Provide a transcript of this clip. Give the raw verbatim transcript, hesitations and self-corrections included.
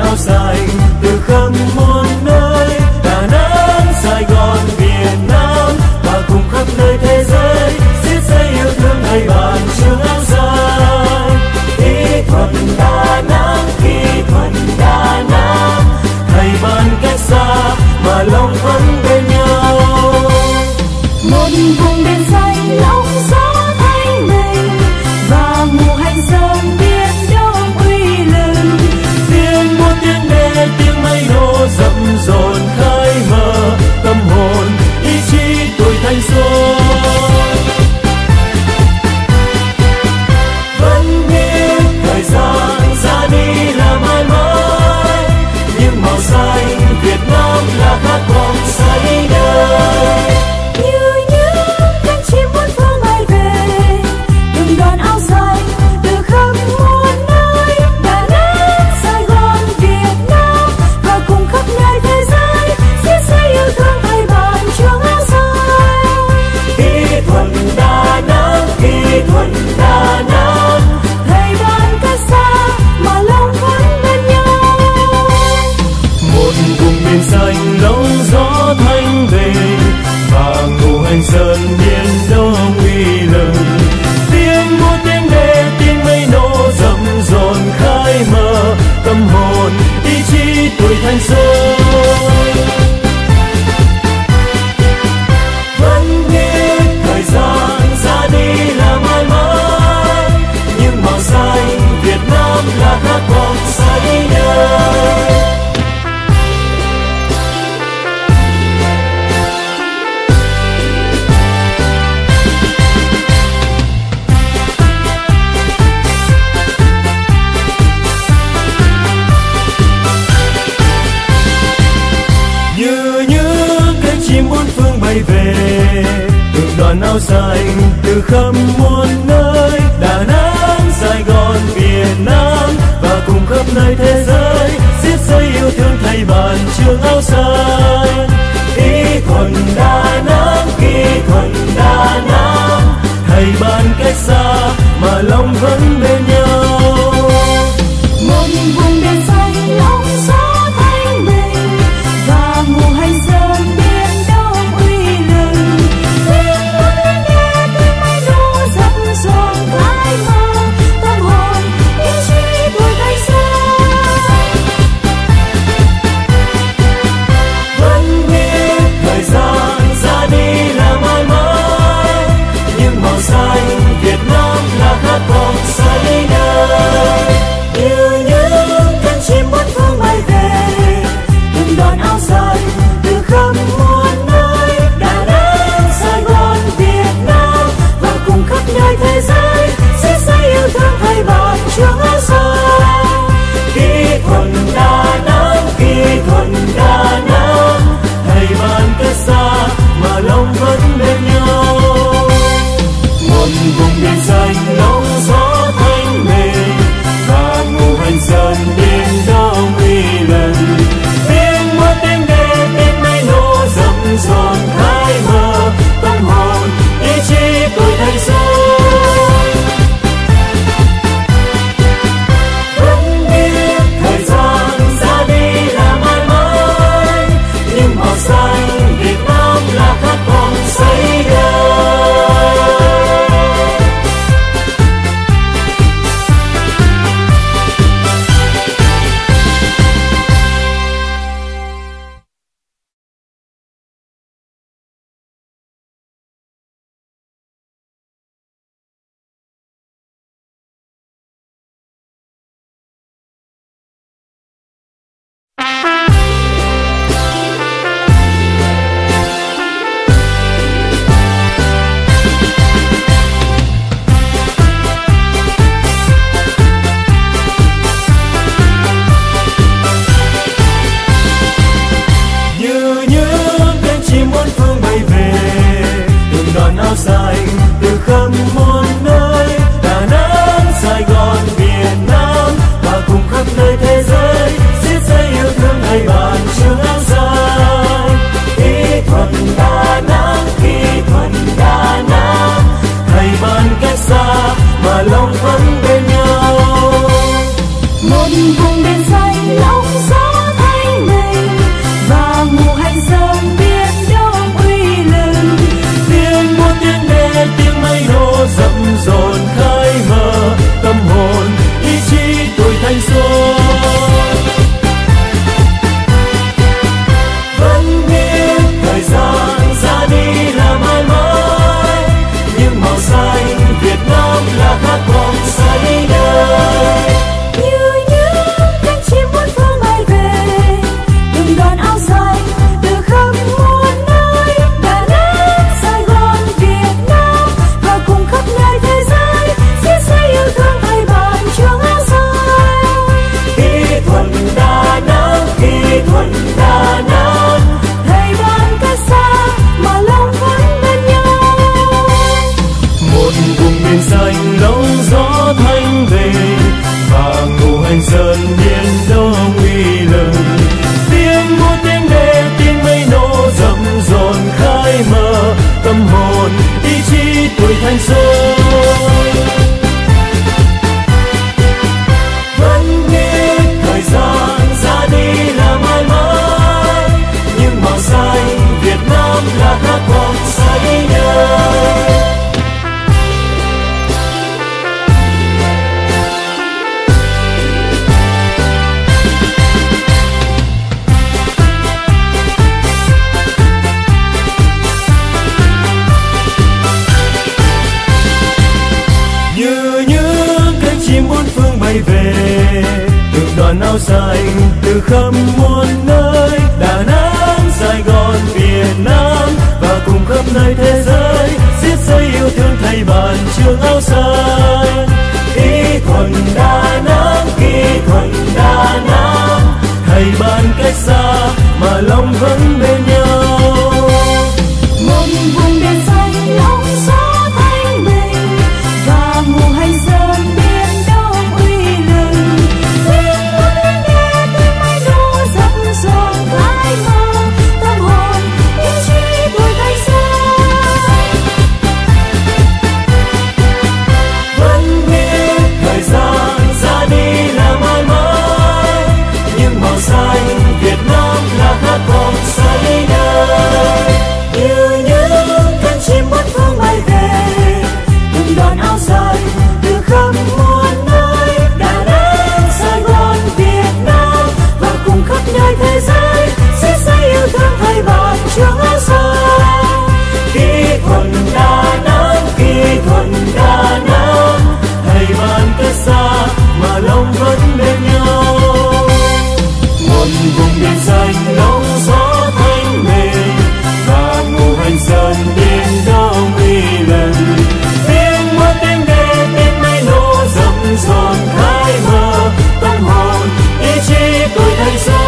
áo xanh từ khắp muôn nơi, Đà Nẵng, Sài Gòn, Việt Nam và cùng khắp nơi thế giới xiết dây yêu thương hay bàn trường áo xanh. Kỹ thuật Đà Nẵng, kỹ thuật Đà Nẵng, thầy bàn cách xa mà lòng vẫn bên nhau. Một vùng biển xanh lóng gió thanh bình và mùa hành sơn biển đông uy lừng. Tiếng muôn tiếng đê tiếng mây nô dập dồn khai mở tâm hồn ý chí tuổi thanh xuân. Vẫn biết thời gian ra đi là mãi mãi, nhưng màu xanh Việt Nam là khát vọng say đời. Như những cánh chim muôn phương bay về, từng đoàn áo xanh từ khắp muôn nơi, Đà Nẵng, Sài Gòn, Việt Nam và cùng khắp nơi thế giới xiết dây yêu thương thầy bàn trường áo xanh. Kỹ thuật Đà Nẵng, kỹ thuật Đà Nẵng, Thầy bàn cách xa mà lòng vẫn bên nhau. một vùng biển xanh lóng gió thanh bình và ngũ hành sơn biển đông uy lừng. Tiếng muôn tiếng đê tiếng mây nô dập dồn khai mở tâm hồn ý chí tuổi thanh xuân. Vẫn biết thời gian ra đi là mãi mãi, nhưng màu xanh Việt Nam là khát vọng say đời. Như những cánh chim muôn phương bay về, từng đoàn áo xanh từ khắp muôn nơi, Đà Nẵng, Sài Gòn, Việt Nam và cùng khắp nơi thế giới xiết dây yêu thương thầy bàn trường áo xanh. Kỹ thuật Đà Nẵng, kỹ thuật Đà Nẵng, thầy bàn cách xa mà lòng vẫn bên nhau. Một vùng biển xanh lóng gió thanh bình và mùa hành sơn biển đông uy lừng. Tiếng muôn tiếng đê tiếng mây nô dập dồn khai mở tâm hồn ý chí tuổi thanh xuân. Vẫn biết thời gian ra đi là mãi mãi, nhưng màu xanh Việt Nam là khát vọng say xanh từ khắp muôn nơi, Đà Nẵng, Sài Gòn, Việt Nam và cùng khắp nơi thế giới xiết dây yêu thương thay bàn trường áo xanh. Kỹ thuật Đà Nẵng, kỹ thuật Đà Nẵng, thầy bàn cách xa mà lòng vẫn bên nhau. Một vùng biển xanh lóng gió thanh bình và mùa hành sơn biển đông uy lừng. Tiếng quân lên nghe tiếng máy nổ dập dồn khai mơ tâm hồn ý chí tuổi thanh xuân. Vẫn biết thời gian ra đi là mãi mãi, nhưng màu xanh Việt Nam là khát vọng say đời. Như những cánh chim bốn phương bay về, từng đoàn áo xanh từ khắp muôn nơi, Đà Nẵng, Sài Gòn, Việt Nam và cùng khắp nơi thế giới xiết dây yêu thương thay bàn trường áo xanh. Kỹ thuật Đà Nẵng, kỹ thuật Đà Nẵng, thầy bàn cách xa mà lòng vẫn bên nhau. Một vùng biển xanh lóng gió thanh bình và mùa hành sơn biển đông uy lừng. Tiếng múa tiếng đê tiếng máy nổ dập dồn khai mơ tâm hồn ý chí tuổi thanh xuân.